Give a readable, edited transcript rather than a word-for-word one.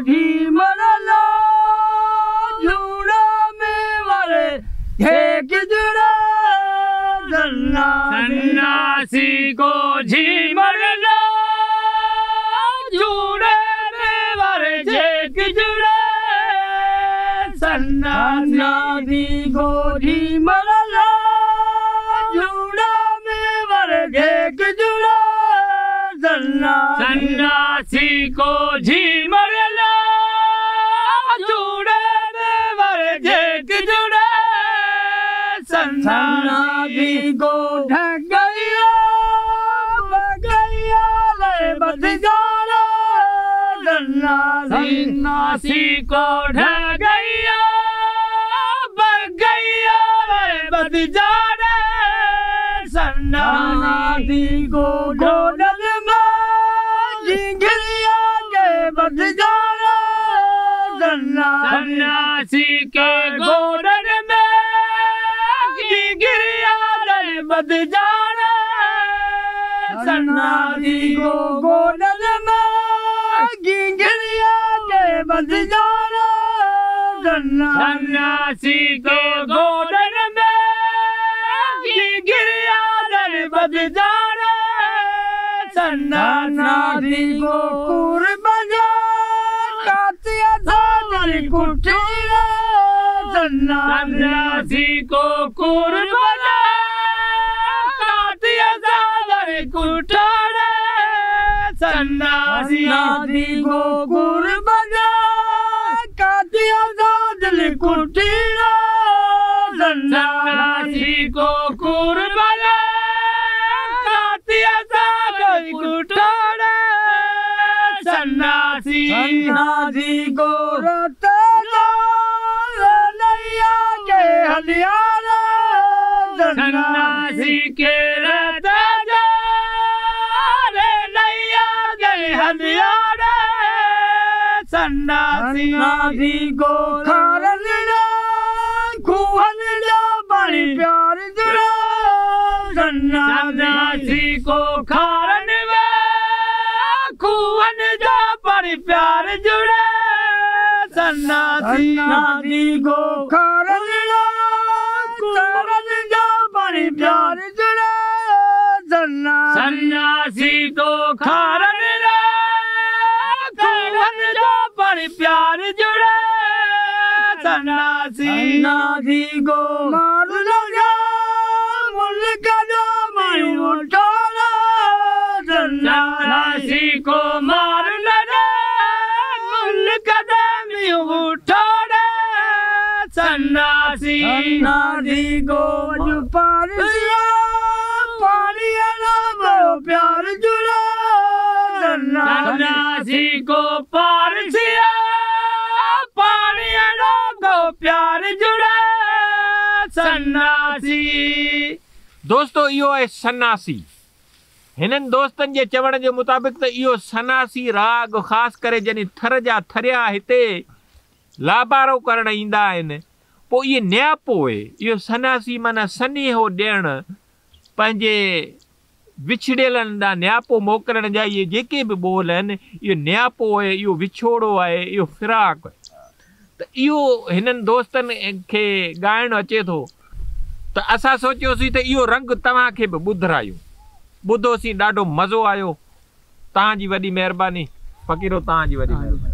झीमर ला झूड़ा में वरे एक जुड़ा सन्यासी को झीमर ला झूड़े में वरे एक जुड़ा सन्यासी को झीमर ला झूड़ा में वरे एक जुड़ा सन्यासी को झीमर ला झूड़े में वरे एक जुड़ा सन्यासी को ढक गया ले बद जाना सन्यासी को ढक गया ले बद जाना सन्यासी को गोदन में झिंगरिया के बद जाना सन्यासी के गोदन में झिंगरिया के बद जाना सन्यासी को गोदन में झिंगरिया के बद जाना सन्यासी के गोदन में झिंगरिया के बद जाना सन्यासी को कुर बजा कातिया धारी कुटीरा सन्यासी को कुर बजा कातिया धारी कुटीरा सन्यासी को कुर बजा कातिया धारी कुटीरा सन्यासी को कुर बजा कातिया धारी कुटीरा सन्यासी को रतला नैया के हलियारा सन्यासी के रता जा रे नैया के हलियारा सन्यासी को खारन खूहन बड़ी प्यार जुड़ा सन्यासी को खारन खूहन जा बड़ी प्यार जुड़ा सन्यासी को खारन जा बड़ी प्यार जुड़ा सन्यासी को खारन खूहन जा बड़ी प्यार जुड़ा सन्यासी को मार लगा मुल्क जो मैं उठाना सन्यासी को मार लगा मुल्क कदम उठाना सन्यासी को जो पार दिया पानी वो प्यार जुड़ा सन्यासी को पार दिया पानी को प्यार जुड़ा सन्यासी। दोस्तों इहो है सन्यासी। हिननि दोस्तनि जे चवण जे मुताबिक़ त इहो सन्यासी राग ख़ासि करे जॾहिं थर जा थरिया हिते लाबारो करण ईंदा आहिनि पोइ इहे न्यापो आहे। इहो सन्यासी माना सनेहो ॾियणु पंहिंजे विछड़ियलनि ॾांहुं न्यापो मोकिलण जा इहे जेके बि ॿोल आहिनि इहो न्यापो आहे, इहो विछोड़ो आहे, इहो फिराक आहे। त इहो हिननि दोस्तनि खे ॻाइणु अचे थो त असां सोचियोसीं त इहो रंग तव्हांखे बि ॿुधायूं। ॿुधोसीं ॾाढो मज़ो आयो। तव्हांजी वॾी महिरबानी फ़क़ीरो, तव्हांजी वॾी महिरबानी।